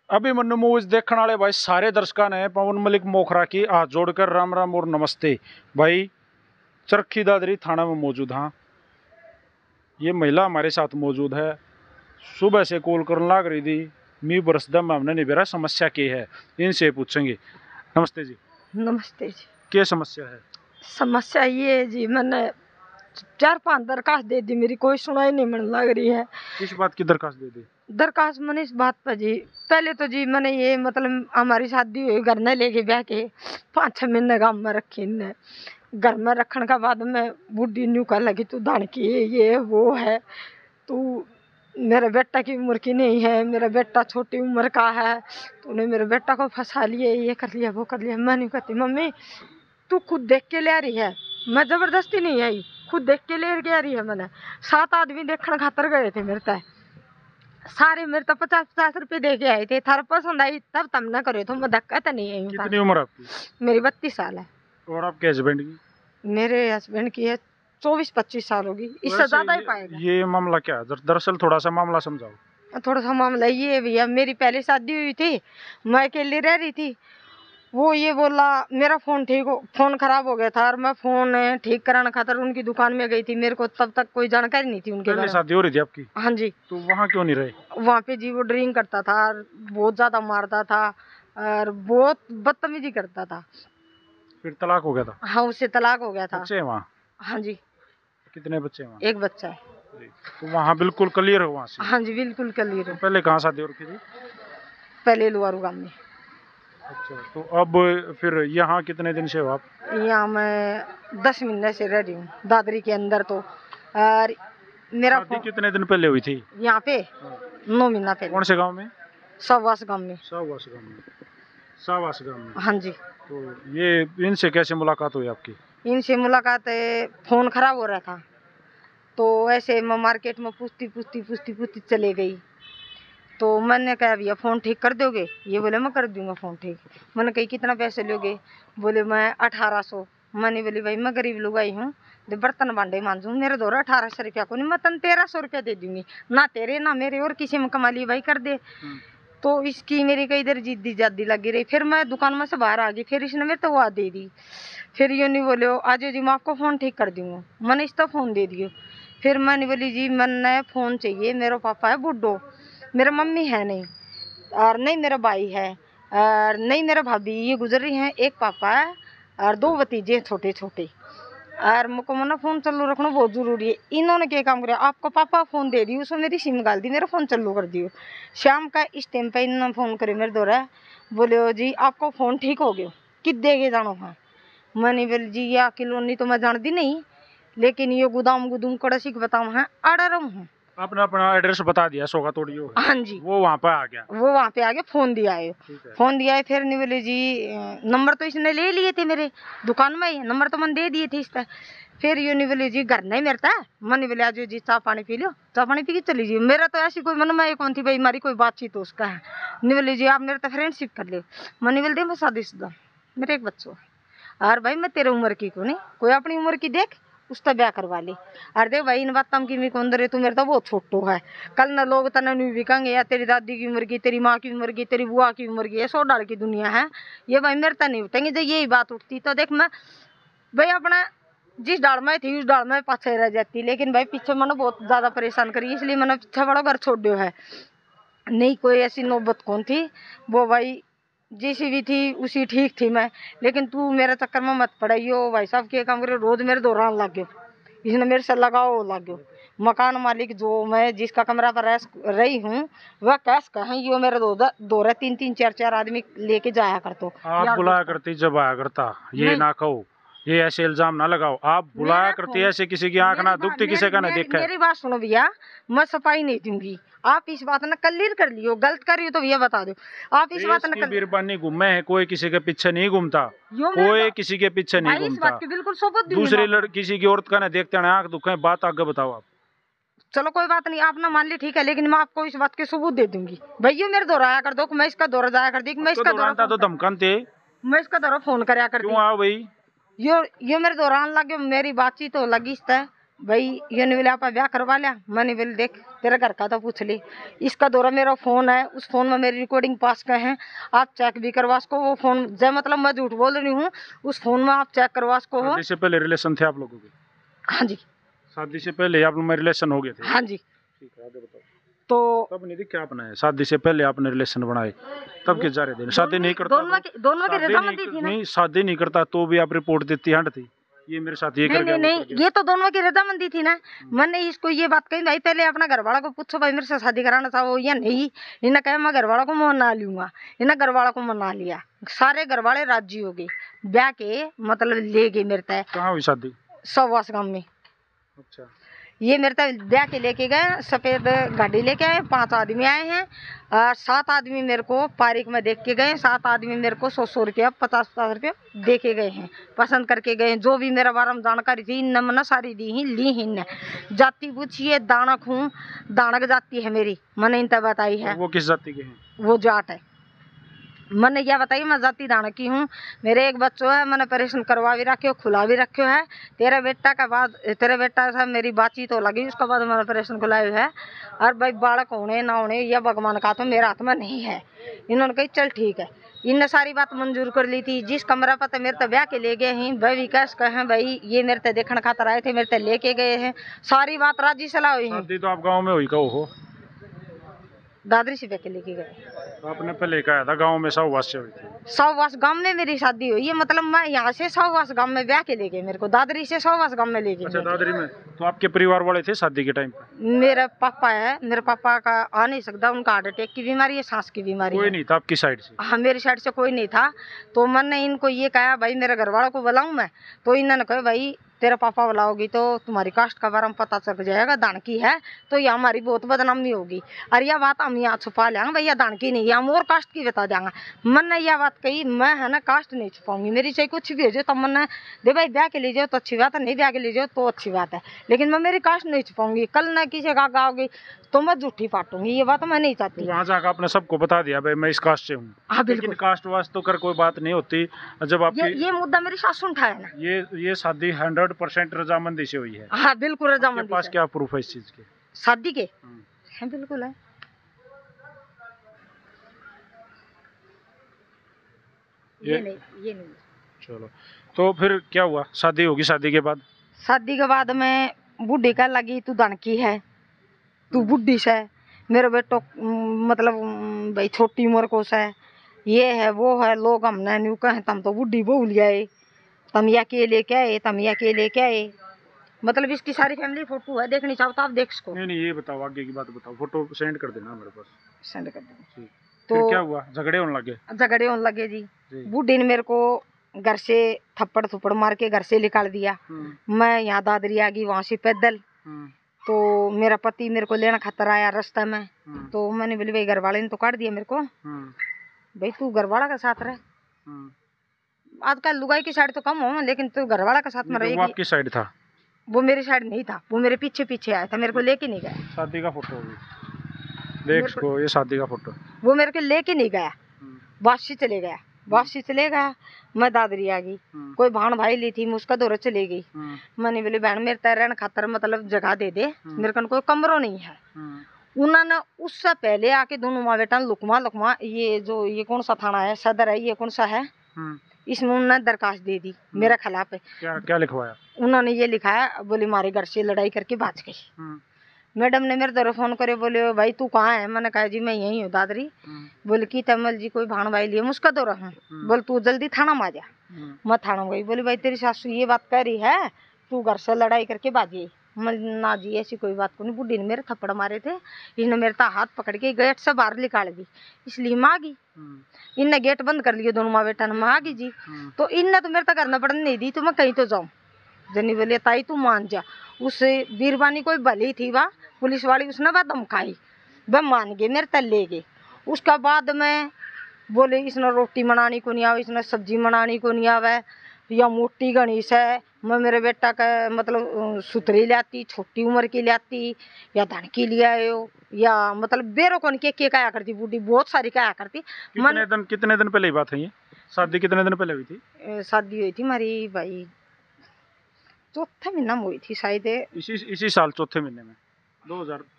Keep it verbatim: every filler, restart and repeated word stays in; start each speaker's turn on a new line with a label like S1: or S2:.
S1: अभी मन्नू मूवीज देखने वाले भाई सारे दर्शकों ने पवन मलिक मोखरा की हाथ जोड़कर राम राम और नमस्ते। भाई चरखी दादरी थाना में मौजूद। हाँ, ये महिला हमारे साथ मौजूद है। सुबह से कॉल करने लग रही थी, मी बरस दम हमने नहीं बेरा समस्या की है, इनसे पूछेंगे। नमस्ते जी।
S2: नमस्ते जी।
S1: क्या समस्या है?
S2: समस्या ये है जी, मैंने चार पांच दरखास्त दे दी, मेरी कोई सुनाई नहीं मन लग रही है।
S1: किस बात की दरखास्त दे दी?
S2: दरखास्त मैंने इस बात पर जी, पहले तो जी मैंने ये मतलब हमारी शादी हुई, घर में लेके ब्याह के पाँच छः महीने गाँव में रखी इनने। घर में रखने के बाद मैं बुढ़ी न्यू कर लगी, तू धान की ये वो है, तू मेरे बेटा की उम्र की नहीं है, मेरा बेटा छोटी उम्र का है, तूने मेरे बेटा को फंसा लिए, ये कर लिया वो कर लिया। मैं नहीं कहती मम्मी तू खुद देख के ले रही है, मैं जबरदस्ती नहीं आई, खुद देख के ले के आ रही है। मैंने सात आदमी देखने खातर गए थे मेरे तय, सारे मेरे तो पचास पचास रुपए दे के आए थे, थार पसंद आई तब तब न करे तो मैं धक्का तो नहीं आई।
S1: कितनी उम्र आपकी?
S2: मेरी बत्तीस साल है।
S1: और आपके हस्बैंड की?
S2: मेरे हस्बैंड की है चौबीस पच्चीस साल होगी, इससे ज्यादा ही पाएगा।
S1: ये मामला क्या है? दरअसल थोड़ा सा मामला समझाओ।
S2: थोड़ा सा मामला ये है भैया, मेरी पहले शादी हुई थी, मैं अकेली रह रही थी। वो ये बोला मेरा फोन ठीक हो फोन खराब हो गया था और मैं फोन ठीक कराने खातर उनकी दुकान में गई थी। मेरे को तब तक कोई जानकारी नहीं थी उनके बारे में।
S1: शादी हो रही थी आपकी?
S2: हाँ जी।
S1: तो वहाँ क्यों नहीं रहे?
S2: वहाँ पे जी वो ड्रिंक करता था और बहुत ज्यादा मारता था और बहुत बदतमीजी करता था।
S1: फिर तलाक हो गया था?
S2: हाँ, उससे तलाक हो गया था।
S1: बच्चे हैं वहाँ?
S2: हाँ जी।
S1: कितने बच्चे हैं वहाँ?
S2: एक बच्चा है।
S1: तो वहाँ बिल्कुल क्लियर हो वहाँ से?
S2: हाँ जी, बिल्कुल क्लियर हो।
S1: तो पहले कहाँ शादी हो रखी थी?
S2: पहले लुआरू गांव में।
S1: अच्छा, तो अब फिर यहाँ कितने दिन से हो आप?
S2: यहाँ मैं दस महीने से रह रही हूँ दादरी के अंदर। तो और मेरा
S1: शादी कितने दिन पहले हुई थी?
S2: यहाँ पे नौ महीना पहले।
S1: कौन से गांव में?
S2: सावास गांव में।
S1: सावास गांव में। सावास गांव में।
S2: हाँ जी।
S1: तो ये इनसे कैसे मुलाकात हुई आपकी?
S2: इनसे मुलाकात फोन खराब हो रहा था, तो ऐसे मैं मार्केट में पूछती पूछती पूछती पूछती चले गई। तो मैंने कहा भैया फ़ोन ठीक कर दोगे? ये बोले मैं कर दूंगा फ़ोन ठीक। मैंने कही कितना पैसे लोगे? बोले मैं अठारह सौ। मैंने बोली भाई मैं गरीब लुगाई हूँ, जो बर्तन भांडे मांझूँ, मेरे दो अठारह सौ रुपया को नहीं, मैं तन तेरह सौ रुपया दे दूंगी, ना तेरे ना मेरे और किसी में कमा ली भाई कर दे। तो इसकी मेरी कई देर जिद्दी जादी लगी रही। फिर मैं दुकान में से बाहर आ गई, फिर इसने मेरे तो वो दे दी। फिर यूँ नहीं बोले आज जी मैं आपको फ़ोन ठीक कर दूँगा। मैंने इसका फ़ोन दे दियो। फिर मैंने बोली जी मैंने फ़ोन चाहिए, मेरा पापा है बुड्ढो, मेरा मम्मी है नहीं, और नहीं मेरा भाई है, और नहीं मेरा भाभी, ये गुजर रही हैं, एक पापा है और दो भतीजे छोटे छोटे, और मुझको मना फ़ोन चालू रखना बहुत ज़रूरी है। इन्होंने क्या काम किया, आपको पापा फ़ोन दे दी, उसमें मेरी सिम गाल दी, मेरा फ़ोन चालू कर दियो। शाम का इस टाइम पर इन्होंने फ़ोन करे मेरे दौरा, बोले हो जी आपको फ़ोन ठीक हो गया, कि देगे जानो हाँ। मैंने बोली जी या किलोनी तो मैं जानती नहीं, लेकिन ये गोदाम गुदूम कड़सी के बताऊँ है अड़ा रहा हूँ।
S1: आपने अपना एड्रेस बता दिया, सोगा तोड़ियो।
S2: हाँ जी।
S1: वो वहाँ पे आ गया?
S2: वो वहाँ पे आ गया, फोन दिया है, फोन दिया है। फिर नहीं बोले जी नंबर तो इसने ले लिए थे मेरे दुकान में ही, नंबर तो मैंने दे दिए थे इसका। फिर ये नहीं बोले जी घर नहीं मेरता है। मैंने बोले आज जी चाय पानी पी लो, चाय पानी पी के चली जी। मेरा तो ऐसी कोई मन में कौन थी भाई, हमारी कोई बातचीत तो उसका है नहीं। बोले जी आप मेरे तो फ्रेंडशिप कर लो। मैंने बोल दिया मैं शादीशुदा, मेरे एक बच्चों और भाई मैं तेरे उम्र की को नहीं, कोई अपनी उम्र की देख उसका ब्याह करवा ली। अरे देख भाई इन बात तम की मी कौन दे, तू मेरे तो बहुत छोटो है, कल न लोग तना नहीं बिकेंगे या तेरी दादी की उम्र की, तेरी माँ की उम्र की, तेरी बुआ की उम्र की, सौ डाल की दुनिया है। ये भाई मेरे तो नहीं उठेंगे। जब यही बात उठती तो देख मैं भाई अपना जिस डाल में थी उस डाल में पाछे रह जाती, लेकिन भाई पीछे मैंने बहुत ज्यादा परेशान करी, इसलिए मैंने पीछे बड़ा घर छोड़ दिया है। नहीं कोई ऐसी नौबत कौन थी, वो भाई जैसी भी थी उसी ठीक थी मैं, लेकिन तू मेरे चक्कर में मत पड़ाइयो। भाई साहब के काम करे, रोज मेरे दौरान लग गयो, इसने मेरे से लगाओ लग गयो। मकान मालिक जो मैं जिसका कमरा पर रह रही हूँ वह कैस कहें, यो मेरे दो दो रहे तीन तीन चार चार आदमी लेके जाया करतो।
S1: आप बुलाया करती जब आया करता, ये ना कहो, ये ऐसे इल्जाम ना लगाओ। आप बुलाया करती ऐसे किसी की आंख ना दुखती, किसी का ना देखा।
S2: मेरी बात सुनो भैया, मैं सफाई नहीं दूंगी, आप इस बात ना क्लियर कर लियो, गलत करियो तो भैया बता दो। आप इस बात ना
S1: बीरबानी घूमे है, कोई किसी के पीछे नहीं घूमता, कोई किसी के पीछे नहीं घूमता।
S2: बिल्कुल सबूत
S1: दूसरी लड़की किसी की औरत का ना देखते ना आंख दुखे, बात आगे बताओ आप।
S2: चलो कोई बात नहीं, आप ना मान ली ठीक है, लेकिन मैं आपको इस बात के सबूत दे दूंगी। भैया मेरे दौरा आया कर दो, मैं इसका दौरा जाया कर दी, मैं इसका दौरा
S1: तो धमकाते,
S2: मैं इसका दौरा फोन कराया कर
S1: क्यों आओ भाई।
S2: यो यो मेरे दौरान लगे, मेरी बातचीत हो लगी इस भाई ये नहीं बोले आप ब्याह करवा लिया। मैंने बोले देख तेरे घर का तो पूछ ले, इसका दौरा मेरा फोन है, उस फोन में मेरी रिकॉर्डिंग पास का है, आप चेक भी करवा सको वो फोन, जय मतलब मैं झूठ बोल रही हूँ, उस फोन में आप चेक करवा सको हो।
S1: शादी से पहले रिलेशन थे आप लोगों के?
S2: हाँ जी।
S1: शादी से पहले आप लोग में रिलेशन हो गए थे?
S2: हाँ जी।
S1: ठीक है, आगे बताओ।
S2: तो
S1: तब नहीं थी क्या अपना शादी से पहले आपने रिलेशन बनाए, तब के जा रहे थे? शादी नहीं करता
S2: दोनों की दोनों की रजामंदी थी ना?
S1: नहीं, शादी नहीं करता तो भी आप रिपोर्ट देती हंड थी, ये मेरे साथ ये
S2: नहीं
S1: कर गया,
S2: नहीं नहीं, ये तो दोनों की रजामंदी थी ना। मैंने इसको ये बात कही भाई पहले अपना घर वाला को पूछो भाई मेरे से शादी कराना चाहो या नहीं। इन्हें कहा मैं घर वाला को मना लूंगा, इन्हें घर वाला को मना लिया, सारे घर वाले राजी हो गए, ब्याह के मतलब ले गए मेरे तय।
S1: कहाँ हुई शादी?
S2: सौवास गांव में।
S1: अच्छा।
S2: ये मेरे तय ब्याह के लेके गए, सफेद गाड़ी लेके आए, पांच आदमी आए हैं और सात आदमी मेरे को पारिक में देख के गए, सात आदमी मेरे को सौ सौ रुपया पचास पचास रुपया दे के गए हैं, पसंद करके गए हैं। जो भी मेरा बारे में जानकारी थी इन मना सारी दी ही ली ही ने। जाति पूछिए दानक हूँ, दानक जाति है मेरी, मैंने इनसे बताई है।
S1: वो किस जाति के हैं?
S2: वो जाट है। मैंने क्या बताई मैं जाति दानक की हूँ। मेरे एक बच्चों है, मैंने ऑपरेशन करवा भी रखे हो, खुला भी रखे है। तेरे बेटा का बाद तेरे बेटा से मेरी बातचीत हो लगी, उसके बाद मैंने ऑपरेशन खुलाया है। और भाई बालक होने ना होने या भगवान का तो मेरे हाथ में नहीं है। इन्होंने कही चल ठीक है, इनने सारी बात मंजूर कर ली थी। जिस कमरा पर तो मेरे तो ब्याह के ले गए हैं भाई विकास कहे भाई ये मेरे तो देखने खातर आए थे, मेरे तो लेके गए हैं, सारी बात राजी सलाह हुई है।
S1: शादी तो आप गाँव में हुई कहो हो?
S2: दादरी से ब्याह के लेके गए।
S1: आपने पहले कहा था गाँव में सौवास से हुई थी?
S2: सौवास गांव में मेरी शादी हुई है, मतलब मैं यहाँ से सौवास गांव में ब्याह के ले गए, मेरे को दादरी से सौवास गांव में ले गए।
S1: अच्छा, दादरी में। तो आपके परिवार वाले थे शादी के टाइम पे?
S2: मेरा पापा है, मेरे पापा का आ नहीं सकता, उनका हार्ट अटैक की बीमारी है, सांस की बीमारी
S1: कोई
S2: है।
S1: नहीं था आपकी साइड से?
S2: हाँ मेरी साइड से कोई नहीं था। तो मैंने इनको ये कहा भाई मेरे घर वालों को बुलाऊं मैं, तो इन्होंने कहा भाई तेरा पापा बुलाओगी तो तुम्हारी कास्ट का बारे में पता चल जाएगा, दानकी है तो ये हमारी बहुत बदनामी होगी, और यह बात हम यहाँ छुपा लेंगे भैया दानकी नहीं है, हम और कास्ट की बता देंगे। मैंने यह बात कही मैं है ना कास्ट नहीं छुपाऊंगी, मेरी चाहे कुछ भी हो जाए, तब मैंने दे भाई ब्याह के ले जाओ तो अच्छी बात है, नहीं ब्याह के ले जाओ तो अच्छी बात है, लेकिन मैं मेरी कास्ट नहीं छुपाऊंगी। कल ना किसी का गाओगी तो मैं झूठी पाटूंगी, ये बात मैं नहीं चाहती।
S1: वहाँ जाकर आपने सबको बता दिया भाई मैं इस कास्ट से हूँ?
S2: हाँ बिल्कुल।
S1: कास्ट वास्ट तो कर कोई बात नहीं होती जब आपकी
S2: ये, ये मुद्दा मेरी सासू उठाया ना।
S1: ये ये शादी हंड्रेड परसेंट रजामंदी से हुई है?
S2: हाँ बिल्कुल रजामंदी।
S1: आपके पास क्या प्रूफ है इस चीज के?
S2: शादी के है बिल्कुल है। ये, ये नहीं ये नहीं।
S1: चलो तो फिर क्या हुआ? शादी होगी, शादी के बाद?
S2: शादी के बाद में बूढ़ी कह लगी तू दनकी है, तू बुढ़ी से, मेरे बेटो मतलब भाई छोटी उम्र को से, ये है वो है, लोग हमने न्यू कहे तुम तो बुढ़ी बोल गए, तुम या के लेके आए, तुम या के लेके आए, मतलब इसकी सारी फैमिली फोटो है, देखनी चाहो तो आप देख सको।
S1: नहीं नहीं ये बताओ, आगे की बात बताओ, फोटो सेंड कर देना मेरे पास।
S2: सेंड कर देंगे।
S1: तो फिर क्या हुआ? झगड़े होने लगे?
S2: झगड़े होने लगे जी, जी। बूढ़ी ने मेरे को घर से थप्पड़ थप्पड़ मार के घर से निकाल दिया। मैं यहाँ दादरी आ गई, वहाँ से पैदल। तो मेरा पति मेरे को लेना खातर आया रास्ता में, तो मैंने बोली भाई घर वाले ने तो काट दिया मेरे को, भाई तू घर वाला के साथ रहे। आजकल लुगाई की साइड तो कम हो, लेकिन तू घर वाला के साथ में रहेगी।
S1: वो आपकी साइड था?
S2: वो मेरी साइड नहीं था, वो मेरे पीछे पीछे आया था, मेरे को लेके नहीं गया।
S1: शादी का फोटो देख इसको, ये शादी का फोटो।
S2: वो मेरे को लेके नहीं गया, वासी चले गया, वासी चले गया। मैं दादरी आ गई, कोई भाण भाई ली थी, मैं उसका दौरे चले गई। मैंने बोली बहन मेरे तैरन खातर मतलब जगह दे दे, मेरे कन कोई कमरो नहीं है। उन्होंने उससे पहले आके दोनों माँ बेटा लुकमा लुकमा, ये जो ये कौन सा थाना है, सदर है, ये कौन सा है, इसमें उन्होंने दरखास्त दे दी मेरे खिलाफ।
S1: क्या क्या लिखवाया? उन्होंने
S2: ये लिखाया, बोले हमारे घर से लड़ाई करके भाग गई। मैडम ने मेरे तरफ फोन करे, बोले भाई तू कहाँ है? मैंने कहा जी मैं यही हूँ दादरी। बोले की तमल जी कोई भाण भाई लिए मुझका दौरा हूँ। बोले तू जल्दी थाना में आ जा। मैं थाना गई, बोली भाई तेरी सासू ये बात कह रही है, तू घर से लड़ाई करके भागी। मैं ना जी ऐसी कोई बात को नहीं। बुढ़ी ने मेरे थप्पड़ मारे थे, इसने मेरे ता हाथ पकड़ के गेट से बाहर निकाल दी, इसलिए मैं आ गई। इनने गेट बंद कर लिया दोनों माँ बेटा ने, मैं आ गई जी। तो इनने तो मेरे तक करना पड़ने नहीं दी, तो मैं कहीं तो जाऊँ। जनी बोले ताई तू मान जा। उस बीरबानी कोई भली थी वह पुलिस वाली, उसने वह धमकाई, वह मान गए, मेरे तल ले गए। उसका बाद में बोले इसने रोटी बनानी को नहीं आवे, इसने सब्जी बनानी को नहीं आवे, या मोटी गणेश है। मैं मेरे बेटा का मतलब सुतरी लाती, छोटी उम्र की लाती, या धनकी ले आयो, या मतलब बेरो कौन के के कहा करती, बूढ़ी बहुत सारी कहा करती।
S1: कितने दिन कितने दिन पहले बात है ये? शादी कितने दिन पहले हुई थी?
S2: शादी हुई थी हमारी भाई चौथे महीना में हुई थी शायद।
S1: इसी इसी साल चौथे महीने में दो हजार